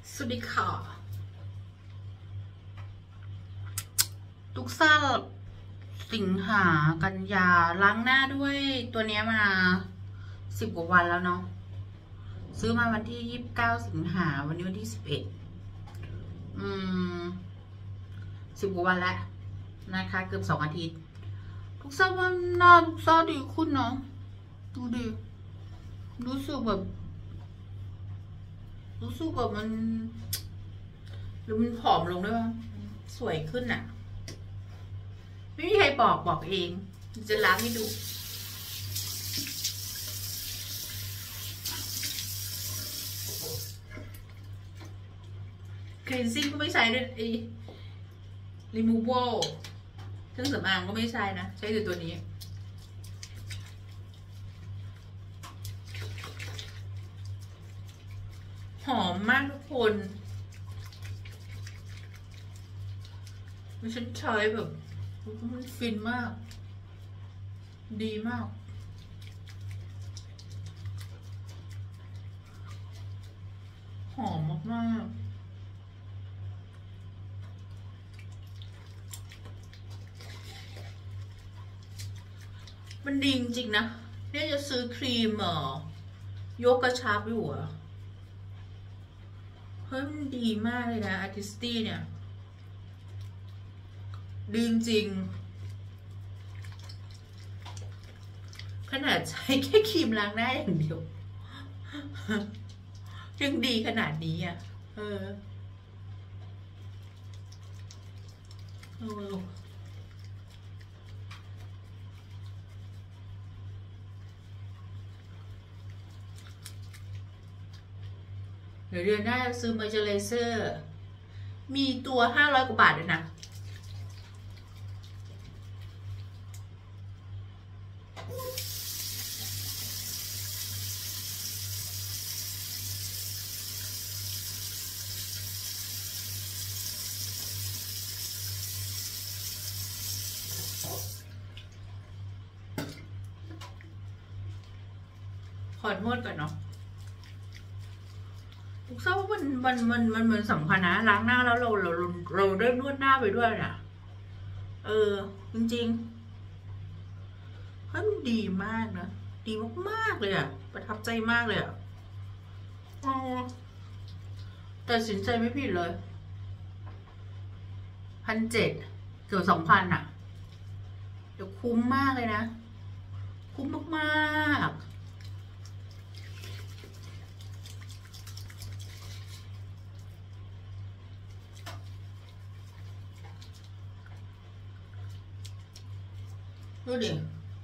สวัสดีค่ะตุกซ่าสิงหากันยาล้างหน้าด้วยตัวนี้มา10 กว่าวันแล้วเนาะซื้อมาวันที่29 สิงหาวันนี้วันที่11 10 กว่าวันแล้วนะคะเกือบ2 อาทิตย์ตุกซ่าว่าหน้าตุกซ่าดีขึ้นเนาะดูดิรู้สึกแบบมันหรือมันผอมลงด้วยมั้งสวยขึ้นอ่ะไม่มีใครบอกเองจะล้างให้ดูคลีนซิ่งก็ไม่ใช้ด้วยรีมูเวลเครื่องสำอางก็ไม่ใช่นะใช้แต่ตัวนี้หอมมากทุกคนไม่ฉันใช้แบบมันฟินมากดีมากหอมมากมันดีจริงๆนะเนี่ยจะซื้อครีมยกกระชับอยู่อะเฮ้ยมันดีมากเลยนะอาร์ติสตี้เนี่ยดีจริงขนาดใช้แค่ครีมล้างหน้าอย่างเดียวยังดีขนาดนี้อ่ะเดี๋ยวเดือนหน้าจะซื้อมอยเจอไรเซอร์มีตัว500 กว่าบาทเลยนะขอนวดก่อนเนาะทุกเศร้าว่ามันเหมือนสำคัญนะล้างหน้าแล้วเราได้นวดหน้าไปด้วยเนี่ยจริงๆเฮ้ยมันดีมากนะดีมากเลยอ่ะประทับใจมากเลยอ่ะตัดสินใจไม่ผิดเลย1,700เกือบ2,000อ่ะเดี๋ยวคุ้มมากเลยนะคุ้มมากๆดูดิ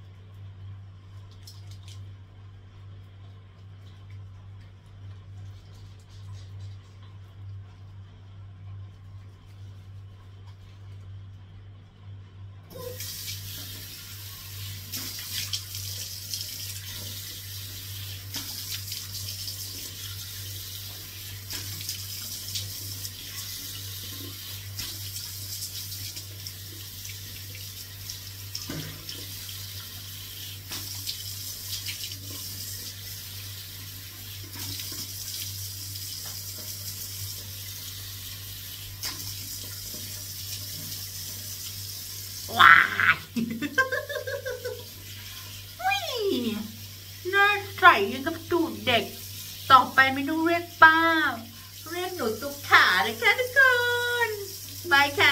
ว้ายน่าใส่ยังกับตูดเด็กต่อไปไม่ต้องเรียกป้าเรียกหนูตุ๊กขาเลยค่ะทุกคนบายค่ะ